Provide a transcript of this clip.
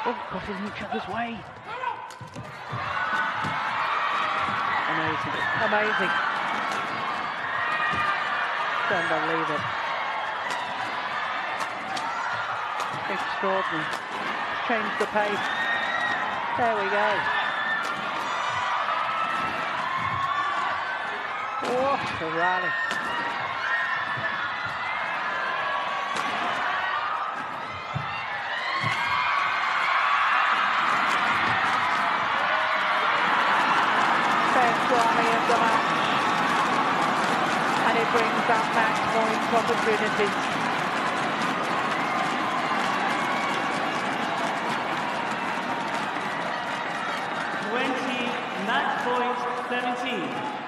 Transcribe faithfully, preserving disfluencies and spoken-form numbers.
Oh, got in each other's way. Amazing, amazing. Don't believe it. Extraordinary. Change the pace. There we go. What a rally. Best rally of the match. And it brings that match point opportunity. twenty, match point seventeen.